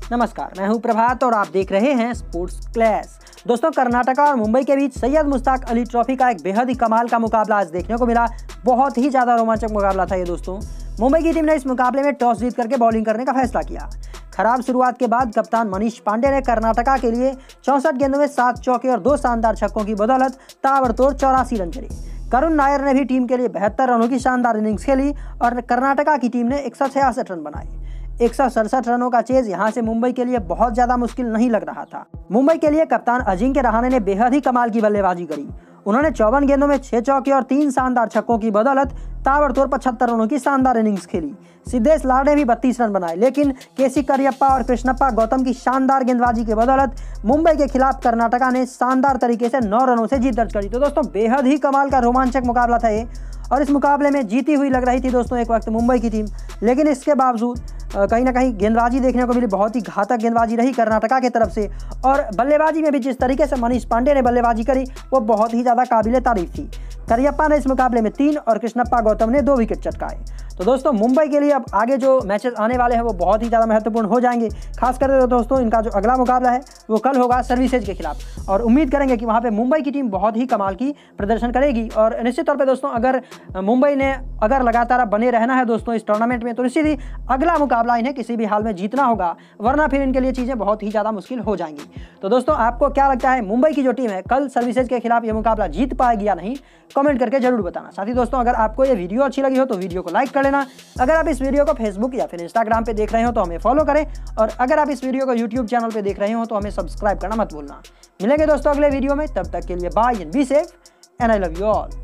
नमस्कार, मैं हूं प्रभात और आप देख रहे हैं स्पोर्ट्स क्लैश। दोस्तों, कर्नाटका और मुंबई के बीच सैयद मुश्ताक अली ट्रॉफी का एक बेहद ही कमाल का मुकाबला आज देखने को मिला। बहुत ही ज्यादा रोमांचक मुकाबला था ये दोस्तों। मुंबई की टीम ने इस मुकाबले में टॉस जीत करके बॉलिंग करने का फैसला किया। खराब शुरुआत के बाद कप्तान मनीष पांडे ने कर्नाटका के लिए 64 गेंदों में 7 चौके और 2 शानदार छक्कों की बदौलत ताबड़तोड़ 84 रन चढ़ी। करुण नायर ने भी टीम के लिए 72 रनों की शानदार इनिंग्स खेली और कर्नाटका की टीम ने 166 रन बनाए। 167 रनों का चेज यहां से मुंबई के लिए बहुत ज्यादा मुश्किल नहीं लग रहा था। मुंबई के लिए कप्तान अजिंक्य रहाणे ने बेहद ही कमाल की बल्लेबाजी करी। उन्होंने 54 गेंदों में 6 चौके और 3 शानदार छक्कों की बदौलत ताबड़तोड़ 75 रनों की शानदार इनिंग्स खेली। सिद्धेश लाड ने भी 32 रन बनाए, लेकिन केसी करियप्पा और कृष्णप्पा गौतम की शानदार गेंदबाजी की बदौलत मुंबई के खिलाफ कर्नाटका ने शानदार तरीके से 9 रनों से जीत दर्ज करी। तो दोस्तों, बेहद ही कमाल का रोमांचक मुकाबला था ये, और इस मुकाबले में जीती हुई लग रही थी दोस्तों एक वक्त मुंबई की टीम, लेकिन इसके बावजूद कहीं ना कहीं गेंदबाजी देखने को मिली। बहुत ही घातक गेंदबाजी रही कर्नाटका की तरफ से, और बल्लेबाजी में भी जिस तरीके से मनीष पांडे ने बल्लेबाजी करी वो बहुत ही ज़्यादा काबिले तारीफ थी। करियप्पा ने इस मुकाबले में 3 और कृष्णप्पा गौतम ने 2 विकेट चटकाए। तो दोस्तों, मुंबई के लिए अब आगे जो मैचेस आने वाले हैं वो बहुत ही ज़्यादा महत्वपूर्ण हो जाएंगे। खासकर दोस्तों, इनका जो अगला मुकाबला है वो कल होगा सर्विसेज के खिलाफ, और उम्मीद करेंगे कि वहाँ पे मुंबई की टीम बहुत ही कमाल की प्रदर्शन करेगी। और निश्चित तौर पे दोस्तों, अगर मुंबई ने लगातार बने रहना है दोस्तों इस टूर्नामेंट में, तो निश्चित ही अगला मुकाबला इन्हें किसी भी हाल में जीतना होगा, वरना फिर इनके लिए चीज़ें बहुत ही ज़्यादा मुश्किल हो जाएंगी। तो दोस्तों, आपको क्या लगता है, मुंबई की जो टीम है कल सर्विसेज के खिलाफ ये मुकाबला जीत पाएगी या नहीं? कमेंट करके जरूर बताना। साथ ही दोस्तों, अगर आपको ये वीडियो अच्छी लगी हो तो वीडियो को लाइक कर लेना। अगर आप इस वीडियो को फेसबुक या फिर इंस्टाग्राम पे देख रहे हो तो हमें फॉलो करें, और अगर आप इस वीडियो को यूट्यूब चैनल पे देख रहे हो तो हमें सब्सक्राइब करना मत भूलना। मिलेंगे दोस्तों अगले वीडियो में, तब तक के लिए bye and be safe and I love you all.